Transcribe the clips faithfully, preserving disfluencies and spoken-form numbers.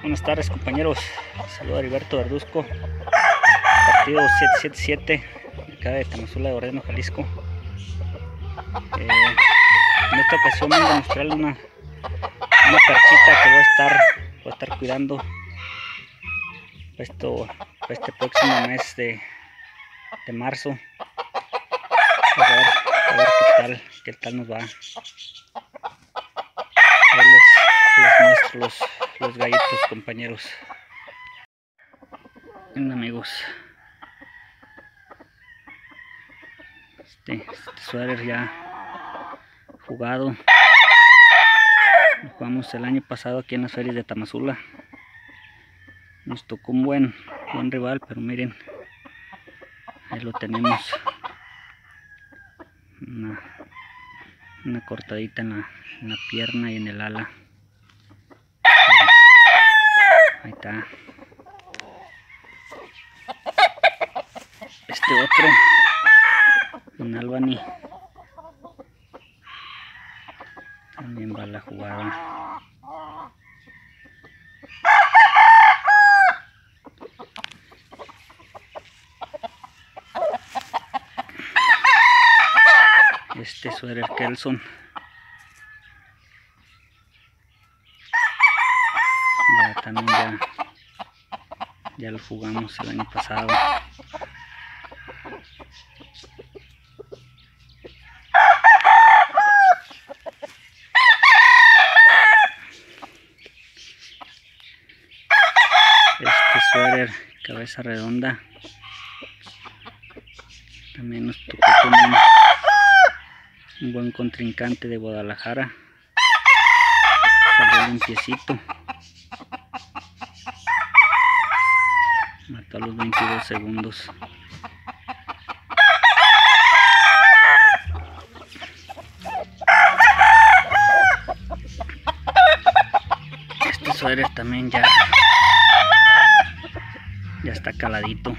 Buenas tardes, compañeros. Saludo a Heriberto Verduzco, partido siete siete siete, acá de Tamazula de Ordeno, Jalisco. Eh, en esta ocasión vengo a mostrarles una, una perchita que voy a estar, voy a estar cuidando esto, este próximo mes de, de marzo. A ver, a ver qué tal, qué tal nos va. Ahí les, les muestro los, los gallitos, compañeros. Bien, amigos, este, este suéter ya jugado, lo jugamos el año pasado aquí en las ferias de Tamazula. Nos tocó un buen, buen rival, pero miren, ahí lo tenemos, una, una cortadita en la, en la pierna y en el ala. Ahí está. Este otro, un Albany, también va la jugada. Este suéter Kelson, ya también ya, ya lo jugamos el año pasado. Este suéter cabeza redonda también nos tocó con un, un buen contrincante de Guadalajara. Salió limpiecito, mató a los veintidós segundos. Este suéter también ya ya está caladito.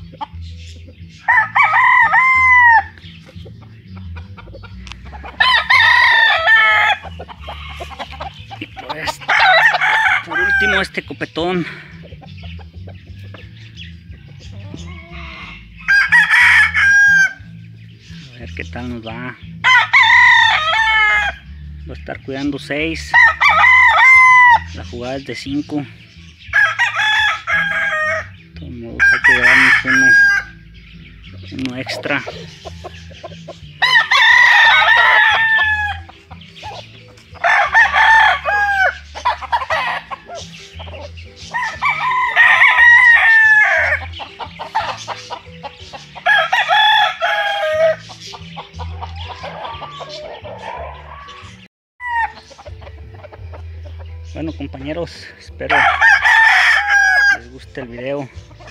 Y pues, por último, este copetón. A ver qué tal nos va. Voy a estar cuidando seis. La jugada es de cinco. De todos modos hay que llevarnos uno, uno extra. Bueno, compañeros, espero les guste el video.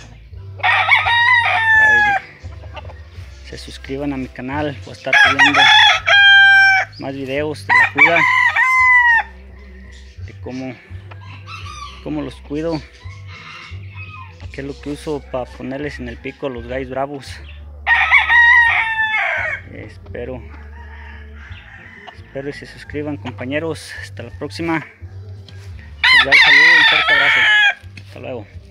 Ahí se suscriban a mi canal, voy a estar subiendo más videos de la cuida, de cómo, cómo los cuido, qué es lo que uso para ponerles en el pico a los gallos bravos. Eh, espero, espero y se suscriban, compañeros. Hasta la próxima. Un saludo y un fuerte abrazo. Hasta luego.